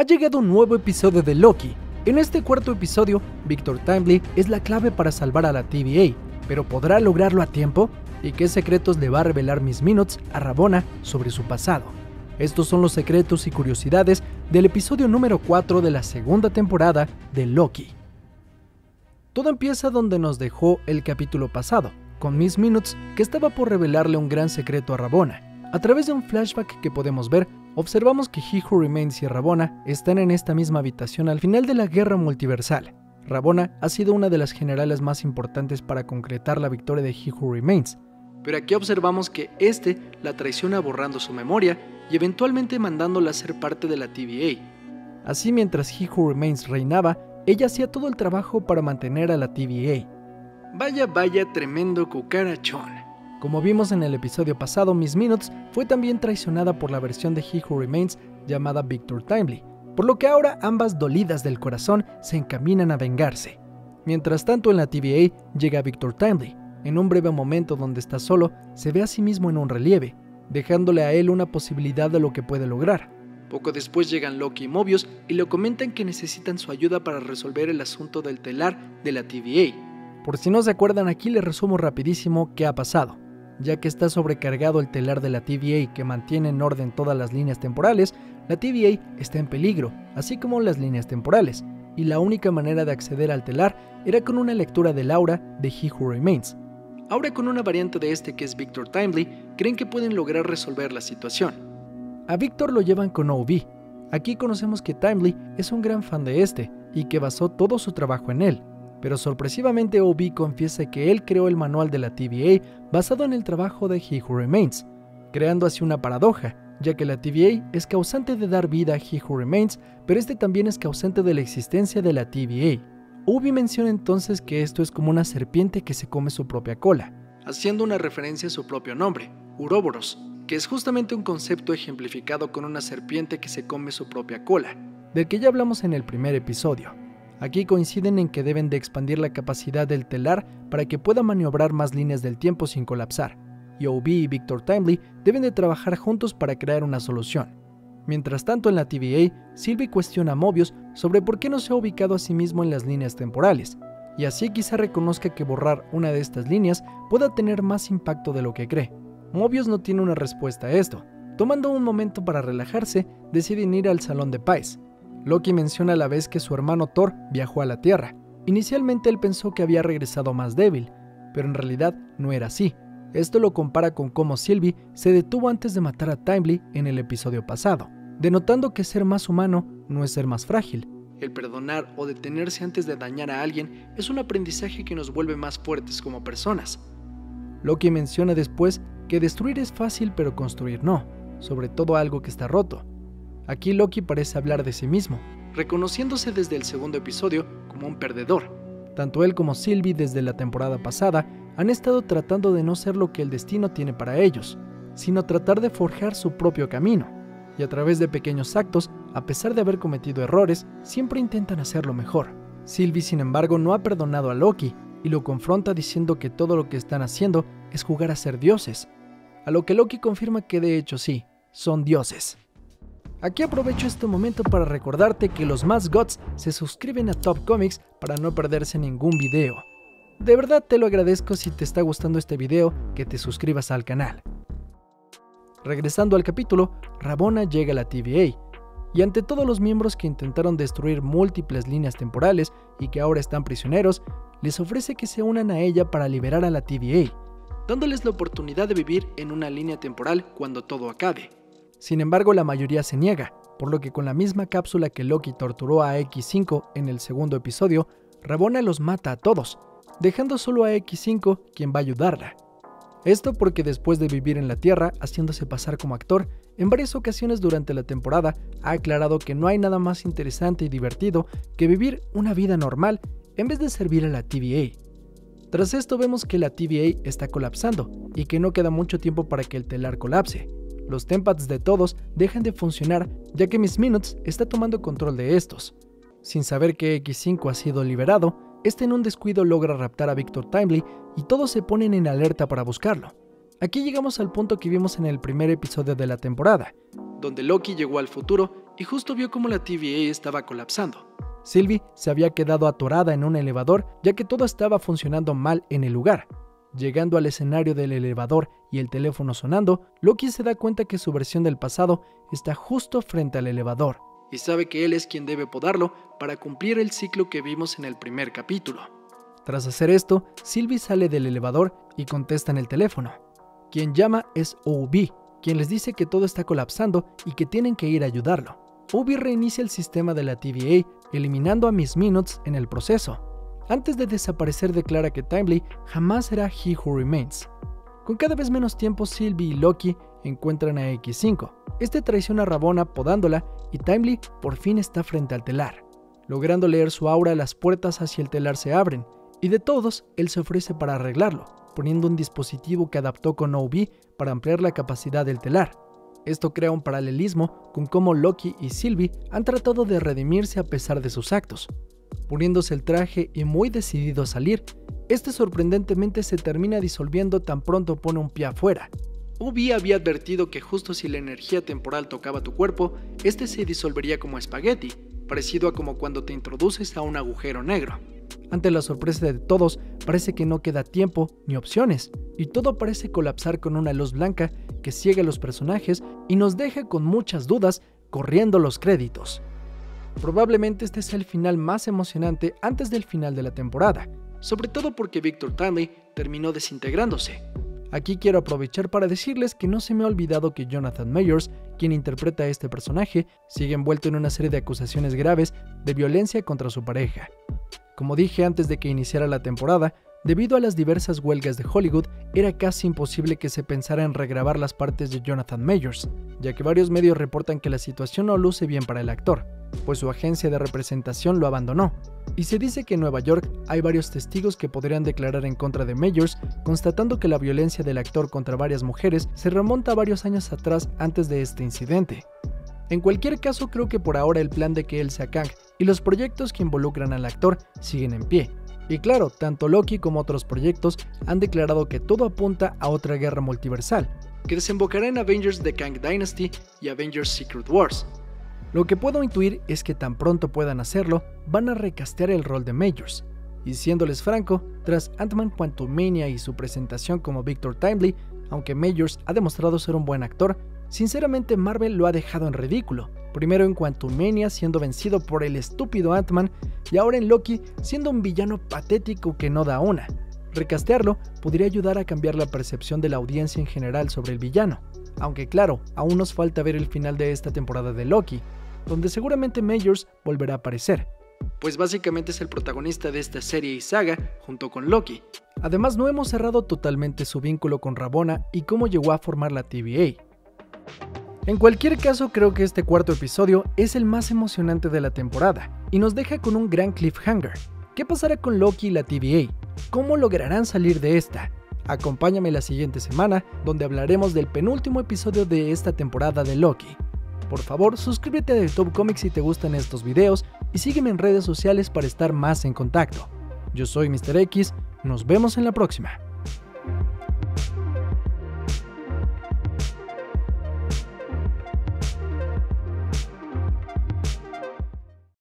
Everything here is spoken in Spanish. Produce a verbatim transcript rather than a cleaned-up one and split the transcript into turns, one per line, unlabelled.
Ha llegado un nuevo episodio de Loki. En este cuarto episodio, Victor Timely es la clave para salvar a la T V A, pero ¿podrá lograrlo a tiempo? ¿Y qué secretos le va a revelar Miss Minutes a Ravonna sobre su pasado? Estos son los secretos y curiosidades del episodio número cuatro de la segunda temporada de Loki. Todo empieza donde nos dejó el capítulo pasado, con Miss Minutes que estaba por revelarle un gran secreto a Ravonna. A través de un flashback que podemos ver, observamos que He Who Remains y Ravonna están en esta misma habitación al final de la guerra multiversal. Ravonna ha sido una de las generales más importantes para concretar la victoria de He Who Remains, pero aquí observamos que este la traiciona borrando su memoria y eventualmente mandándola a ser parte de la T V A. Así, mientras He Who Remains reinaba, ella hacía todo el trabajo para mantener a la T V A. Vaya, vaya, tremendo cucarachón. Como vimos en el episodio pasado, Miss Minutes fue también traicionada por la versión de He Who Remains llamada Victor Timely, por lo que ahora ambas, dolidas del corazón, se encaminan a vengarse. Mientras tanto, en la T V A llega Victor Timely. En un breve momento donde está solo, se ve a sí mismo en un relieve, dejándole a él una posibilidad de lo que puede lograr. Poco después llegan Loki y Mobius y le comentan que necesitan su ayuda para resolver el asunto del telar de la T V A. Por si no se acuerdan, aquí les resumo rapidísimo qué ha pasado. Ya que está sobrecargado el telar de la T V A que mantiene en orden todas las líneas temporales, la T V A está en peligro, así como las líneas temporales, y la única manera de acceder al telar era con una lectura del aura de He Who Remains. Ahora, con una variante de este que es Victor Timely, creen que pueden lograr resolver la situación. A Victor lo llevan con O B. Aquí conocemos que Timely es un gran fan de este, y que basó todo su trabajo en él. Pero sorpresivamente O B confiesa que él creó el manual de la T V A basado en el trabajo de He Who Remains, creando así una paradoja, ya que la T V A es causante de dar vida a He Who Remains, pero este también es causante de la existencia de la T V A. O B menciona entonces que esto es como una serpiente que se come su propia cola, haciendo una referencia a su propio nombre, Uroboros, que es justamente un concepto ejemplificado con una serpiente que se come su propia cola, del que ya hablamos en el primer episodio. Aquí coinciden en que deben de expandir la capacidad del telar para que pueda maniobrar más líneas del tiempo sin colapsar, y O B y Victor Timely deben de trabajar juntos para crear una solución. Mientras tanto, en la T V A, Sylvie cuestiona a Mobius sobre por qué no se ha ubicado a sí mismo en las líneas temporales, y así quizá reconozca que borrar una de estas líneas pueda tener más impacto de lo que cree. Mobius no tiene una respuesta a esto. Tomando un momento para relajarse, deciden ir al Salón de Paz. Loki menciona a la vez que su hermano Thor viajó a la Tierra. Inicialmente él pensó que había regresado más débil, pero en realidad no era así. Esto lo compara con cómo Sylvie se detuvo antes de matar a Timely en el episodio pasado, denotando que ser más humano no es ser más frágil. El perdonar o detenerse antes de dañar a alguien es un aprendizaje que nos vuelve más fuertes como personas. Loki menciona después que destruir es fácil pero construir no, sobre todo algo que está roto. Aquí Loki parece hablar de sí mismo, reconociéndose desde el segundo episodio como un perdedor. Tanto él como Sylvie desde la temporada pasada han estado tratando de no ser lo que el destino tiene para ellos, sino tratar de forjar su propio camino. Y a través de pequeños actos, a pesar de haber cometido errores, siempre intentan hacerlo mejor. Sylvie, sin embargo, no ha perdonado a Loki y lo confronta diciendo que todo lo que están haciendo es jugar a ser dioses. A lo que Loki confirma que de hecho sí, son dioses. Aquí aprovecho este momento para recordarte que los más gods se suscriben a Top Comics para no perderse ningún video. De verdad te lo agradezco si te está gustando este video, que te suscribas al canal. Regresando al capítulo, Ravonna llega a la T V A, y ante todos los miembros que intentaron destruir múltiples líneas temporales y que ahora están prisioneros, les ofrece que se unan a ella para liberar a la T V A, dándoles la oportunidad de vivir en una línea temporal cuando todo acabe. Sin embargo, la mayoría se niega, por lo que con la misma cápsula que Loki torturó a equis cinco en el segundo episodio, Ravonna los mata a todos, dejando solo a equis cinco quien va a ayudarla. Esto porque después de vivir en la Tierra haciéndose pasar como actor, en varias ocasiones durante la temporada ha aclarado que no hay nada más interesante y divertido que vivir una vida normal en vez de servir a la T V A. Tras esto vemos que la T V A está colapsando y que no queda mucho tiempo para que el telar colapse. Los tempads de todos dejan de funcionar ya que Miss Minutes está tomando control de estos. Sin saber que equis cinco ha sido liberado, este en un descuido logra raptar a Victor Timely y todos se ponen en alerta para buscarlo. Aquí llegamos al punto que vimos en el primer episodio de la temporada, donde Loki llegó al futuro y justo vio cómo la T V A estaba colapsando. Sylvie se había quedado atorada en un elevador ya que todo estaba funcionando mal en el lugar. Llegando al escenario del elevador y el teléfono sonando, Loki se da cuenta que su versión del pasado está justo frente al elevador y sabe que él es quien debe podarlo para cumplir el ciclo que vimos en el primer capítulo. Tras hacer esto, Sylvie sale del elevador y contesta en el teléfono. Quien llama es O B, quien les dice que todo está colapsando y que tienen que ir a ayudarlo. O B reinicia el sistema de la T V A, eliminando a Miss Minutes en el proceso. Antes de desaparecer declara que Timely jamás será He Who Remains. Con cada vez menos tiempo, Sylvie y Loki encuentran a equis cinco. Este traiciona a Ravonna podándola y Timely por fin está frente al telar. Logrando leer su aura, las puertas hacia el telar se abren y de todos, él se ofrece para arreglarlo, poniendo un dispositivo que adaptó con O B para ampliar la capacidad del telar. Esto crea un paralelismo con cómo Loki y Sylvie han tratado de redimirse a pesar de sus actos. Poniéndose el traje y muy decidido a salir, este sorprendentemente se termina disolviendo tan pronto pone un pie afuera. O B había advertido que justo si la energía temporal tocaba tu cuerpo, este se disolvería como espagueti, parecido a como cuando te introduces a un agujero negro. Ante la sorpresa de todos, parece que no queda tiempo ni opciones, y todo parece colapsar con una luz blanca que ciega a los personajes y nos deja con muchas dudas, corriendo los créditos. Probablemente este sea el final más emocionante antes del final de la temporada, sobre todo porque Victor Timely terminó desintegrándose. Aquí quiero aprovechar para decirles que no se me ha olvidado que Jonathan Majors, quien interpreta a este personaje, sigue envuelto en una serie de acusaciones graves de violencia contra su pareja. Como dije antes de que iniciara la temporada, debido a las diversas huelgas de Hollywood, era casi imposible que se pensara en regrabar las partes de Jonathan Majors, ya que varios medios reportan que la situación no luce bien para el actor, pues su agencia de representación lo abandonó. Y se dice que en Nueva York hay varios testigos que podrían declarar en contra de Majors, constatando que la violencia del actor contra varias mujeres se remonta a varios años atrás antes de este incidente. En cualquier caso, creo que por ahora el plan de que él sea Kang y los proyectos que involucran al actor siguen en pie. Y claro, tanto Loki como otros proyectos han declarado que todo apunta a otra guerra multiversal, que desembocará en Avengers The Kang Dynasty y Avengers Secret Wars. Lo que puedo intuir es que tan pronto puedan hacerlo, van a recastear el rol de Majors. Y siéndoles franco, tras Ant-Man Quantumania y su presentación como Victor Timely, aunque Majors ha demostrado ser un buen actor, sinceramente Marvel lo ha dejado en ridículo. Primero en Quantumania siendo vencido por el estúpido Ant-Man y ahora en Loki siendo un villano patético que no da una. Recastearlo podría ayudar a cambiar la percepción de la audiencia en general sobre el villano. Aunque claro, aún nos falta ver el final de esta temporada de Loki, donde seguramente Majors volverá a aparecer, pues básicamente es el protagonista de esta serie y saga junto con Loki. Además no hemos cerrado totalmente su vínculo con Ravonna y cómo llegó a formar la T V A. En cualquier caso, creo que este cuarto episodio es el más emocionante de la temporada y nos deja con un gran cliffhanger. ¿Qué pasará con Loki y la T V A? ¿Cómo lograrán salir de esta? Acompáñame la siguiente semana, donde hablaremos del penúltimo episodio de esta temporada de Loki. Por favor, suscríbete a YouTube Comics si te gustan estos videos y sígueme en redes sociales para estar más en contacto. Yo soy míster X, nos vemos en la próxima.